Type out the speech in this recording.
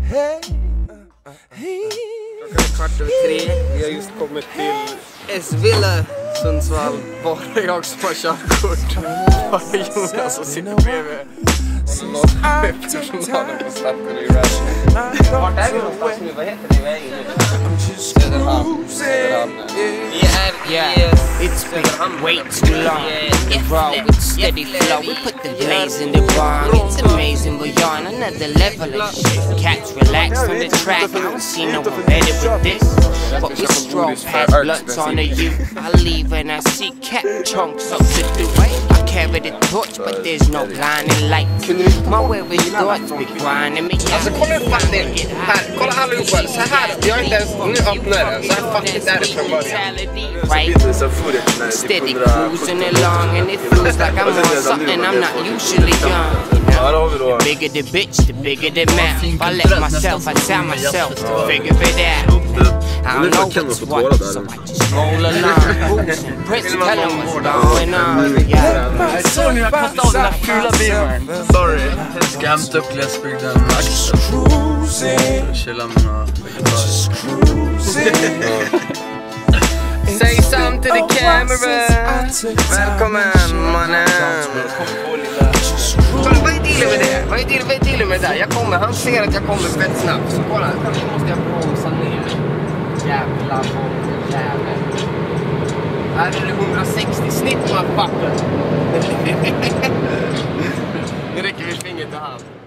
3:15. Vi har just kommit till S-Villa, Sundsvall. Bara jag som har körkort. Bara Jonas som sitter bredvid. Personalen på Statoil i Rashid. Vart är vi någonstans nu? Vad heter det vägen? Söderhamn. It's been way too long. The raw with steady flow. We put the blaze in the barn. It's amazing, we're on another level of shit. Cats relax on the track. I don't see no one better with this. But we stroll past blunts on the youth. I leave and I see cat chunks up to the way. I carry the torch, but there's no blinding light. My weary thoughts be grinding me. Alltså kolla hur fattigt här, kolla allihopa, så här, jag har inte ens, nu öppnar den, så här fattigt är det från början. Steady cruising along and it feels like I'm on something I'm not usually on. The bigger the bitch, the bigger the mouth. I let myself, I tell myself to figure it out. I don't know what's what, so I just roll along. Boots and bricks, tell them what's going on. Yeah. Så nu har jag kastat av den här fula bilen. Sorry, jag ska hämta upp glesbygden. Chilla mina Say something to the camera. Välkommen mannen. Vad är dealen med det? Vad är dealen med det där? Jag kommer, han ser att jag kommer fett snabbt. Så kolla, kanske måste jag bromsa ner. Jävla bomb, jävlar. Här är det 160 snitt på papper. Nu räcker vi fingret till hand.